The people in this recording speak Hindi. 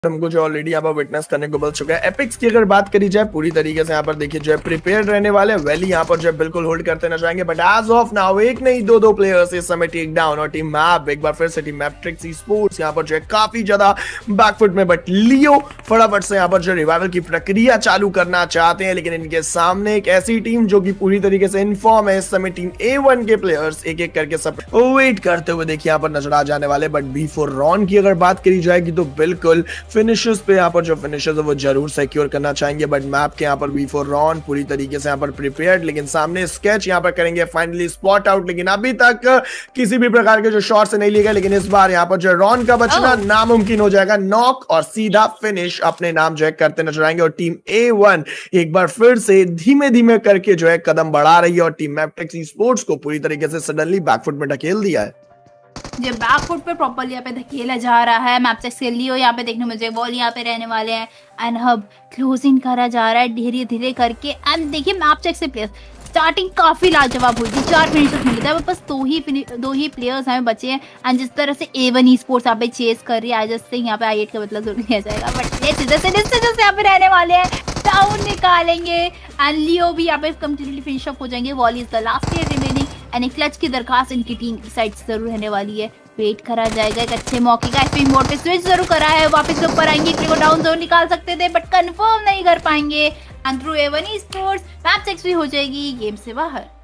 हमको जो ऑलरेडी यहाँ पर विटनेस करने को मिल चुका है। एपिक्स की अगर बात करी जाए पूरी तरीके से यहाँ पर देखिए जो है प्रिपेयर रहने वाले वैली यहाँ पर जो है बिल्कुल होल्ड करते नजर आएंगे। बट एज ऑफ नाउ एक नहीं दो प्लेयर्स इस समय टेक डाउन और टीम मैप एक बार फिर से टीम मैट्रिक्स स्पोर्ट्स यहाँ पर जो है काफी ज्यादा बैकफुट में। बट लियो फटाफट से यहाँ पर जो रिवाइवल की प्रक्रिया चालू करना चाहते हैं, लेकिन इनके सामने एक ऐसी टीम जो कि पूरी तरीके से इन्फॉर्म है। इस समय टीम A1 के प्लेयर्स एक एक करके सब वेट करते हुए देखिए यहाँ पर नजर आ जाने वाले। बट B4 रॉन की अगर बात करी जाएगी तो बिल्कुल फिनिशर्स पे यहाँ पर जो फिनिशर्स है वो जरूर सिक्योर करना चाहेंगे। बट मैप के यहाँ पर B4 रॉन पूरी तरीके से यहाँ पर प्रिपेयर्ड, लेकिन सामने स्केच यहाँ पर करेंगे फाइनली स्पॉट आउट। लेकिन अभी तक किसी भी प्रकार के जो शॉट्स नहीं लिए गए, लेकिन इस बार यहाँ पर जो रॉन का बचना नामुमकिन हो जाएगा। नॉक और सीधा फिनिश अपने नाम जो है करते नजर आएंगे। और टीम A1 एक बार फिर से धीमे धीमे करके जो है कदम बढ़ा रही है और टीम मैट्रिक्स स्पोर्ट्स को पूरी तरीके से सडनली बैकफुट में ढकेल दिया है। जो बैकफुट पे प्रॉपर्ली यहाँ पे धकेला जा रहा है। मैपचेक से लियो यहाँ पे देखने मुझे बॉल यहाँ पे रहने वाले हैं एंड हब क्लोजिंग करा जा रहा है धीरे धीरे करके। एंड देखिए मैपचेक से प्लेयर्स स्टार्टिंग काफी लाजवाब हुई थी, 4 फिनिशर्स मिले थे, बस दो ही प्लेयर्स हमें बचे हैं। एंड जिस तरह से A1 स्पोर्ट्स यहाँ पे चेस कर रही है, आई जस्ट यहाँ पे I8 का मतलब जरूर लिया जाएगा। बट ये सीधे यहाँ पे रहने वाले हैं, डाउन निकालेंगे एंड लियो भी यहाँ पे कम्प्लीटली फिनिश अप हो जाएंगे। Wall is the last year remaining and clutch की दरखास्त इनकी टीम की साइड से जरूर रहने वाली है। वेट करा जाएगा एक अच्छे मौके का। एफपी मोड पे स्विच जरूर करा है, वापस ऊपर आएंगे, को डाउन जोन निकाल सकते थे बट कंफर्म नहीं कर पाएंगे। एंड थ्रू A1 स्पोर्ट्स मैपचेक भी हो जाएगी गेम से बाहर।